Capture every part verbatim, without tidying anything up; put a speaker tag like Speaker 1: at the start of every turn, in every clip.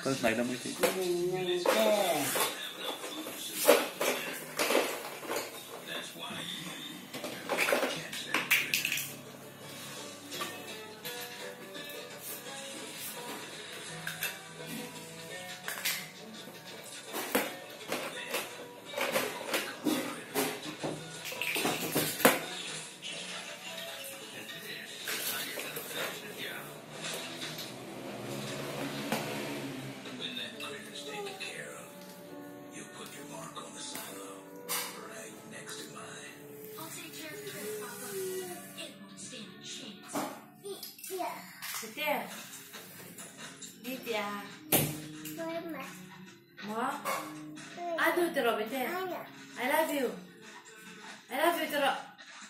Speaker 1: First này đâu mới chị.
Speaker 2: Sete, Lydia, what? I do it, Robert. I love you. I love you, Robert.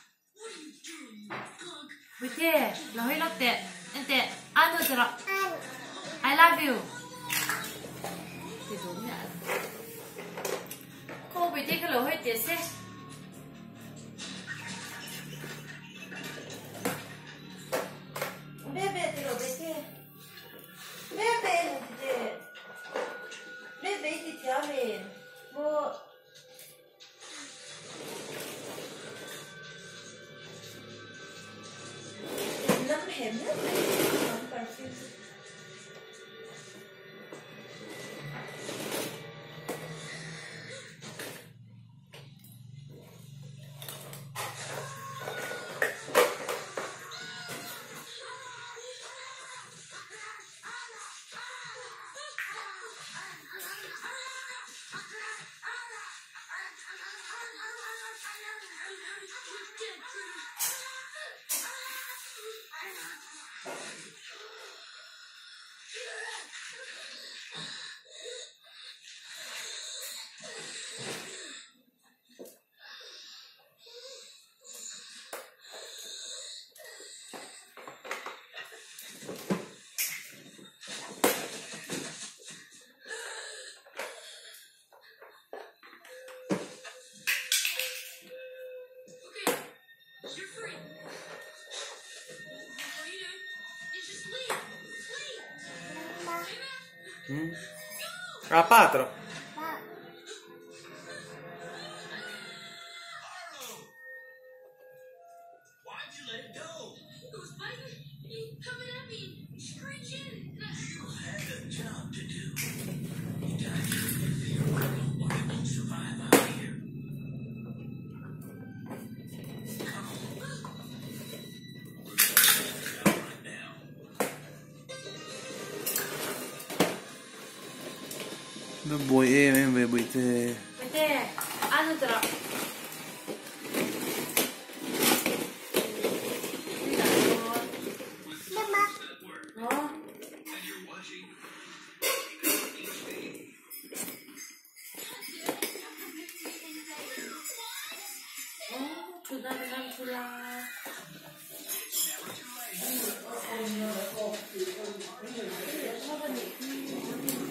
Speaker 2: With it, no, he looked it. And it, I do it, Robert. I love you. Cô bị cái lỗ hơi tiệt xe. Bebe te lo vedi? Bebe te. Bebe ti chiami. Mo. Năm hẻm nhất. Không cần phim.
Speaker 1: Hmm? A patro. Nó bồi em em về bụi tê.
Speaker 2: Bụi tê, ăn được rồi. Mama. Nó. Oh, sudah dengan sudah. Apa nih?